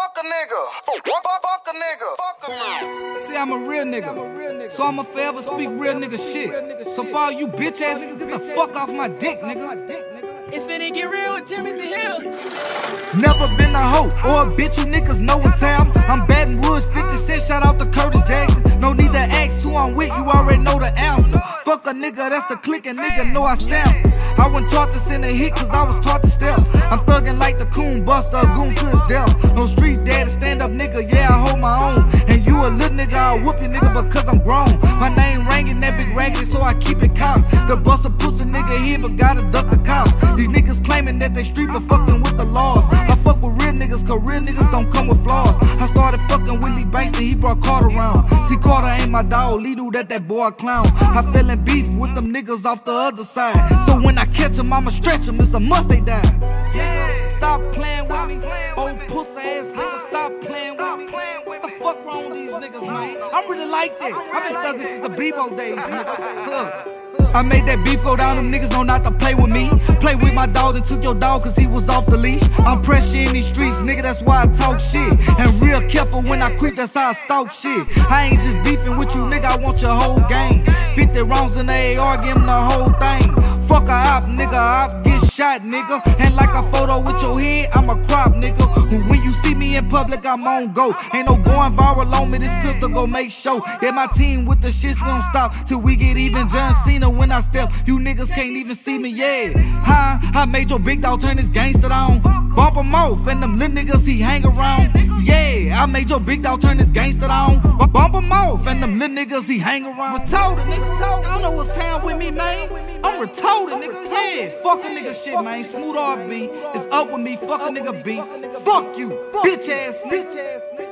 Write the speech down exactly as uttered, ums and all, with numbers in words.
fuck a nigga. Fuck, fuck, fuck a nigga. Fuck a nigga. See, I'm a real nigga, so I'ma forever speak real nigga shit. So for all you bitch ass niggas, get the fuck off my dick, nigga. It's finna get real with Timothy Hill. Never been a hoe or a bitch, you niggas know what's Sam. I'm Baton Woods, fifty cent, shout out to Curtis Jackson. No need to ask who I'm with, you already know the answer. Fuck a nigga, that's the click, and nigga know I stamp. I wasn't taught to send a hit, cause I was taught to step. I'm thuggin' like the coon buster, a goon to his death. No street daddy, stand up nigga, yeah, I hold my own. And you a little nigga, I'll whoop you nigga because I'm grown. My name ringing that big raggedy, so I keep it cocked. The bust a pussy nigga here, but gotta duck the cops. These niggas claiming that they street, but fucking with the laws. I fuck with real niggas, cause real niggas don't come with flaws. I started fucking with Lee Banks, then he brought Carter around. See, Carter ain't my dog, Lee knew that that boy a clown. I fell in beef with them niggas off the other side. So when I catch him, I'ma stretch him, it's a must they die. Nigga, stop playing with me. Old pussy ass nigga, stop playing with me. What the fuck wrong with these niggas, man? I'm really like that. I've been thugging since the Bebo days, nigga. Look. I made that beef go down, them niggas know not to play with me. Play with my dog and took your dog cause he was off the leash. I'm pressure in these streets, nigga, that's why I talk shit. And real careful when I quit, that's how I stalk shit. I ain't just beefing with you, nigga, I want your whole gang. fifty rounds in the A R, give him the whole thing. Fuck a op, nigga, op, get shot, nigga. And like a photo with your head, I'm a crop, nigga. When you see me in public, I'm on go. Ain't no going viral on me, this pistol go make show. Yeah, my team with the shits, we don't stop till we get even. John Cena when I step, you niggas can't even see me, yeah. Huh? I made your big dog turn his gangster on. Bump him off, and them little niggas he hang around. Yeah, I made your big dog turn his gangster on. Bump him off, and them little niggas he hang around. Retarded, nigga, I don't know what's down with me, man. I'm retarded, nigga, yeah. Fuck a nigga shit, man. Smoove Da R B, it's up with me, fuck a nigga beast. Fuck you, bitch ass, bitch ass, nigga.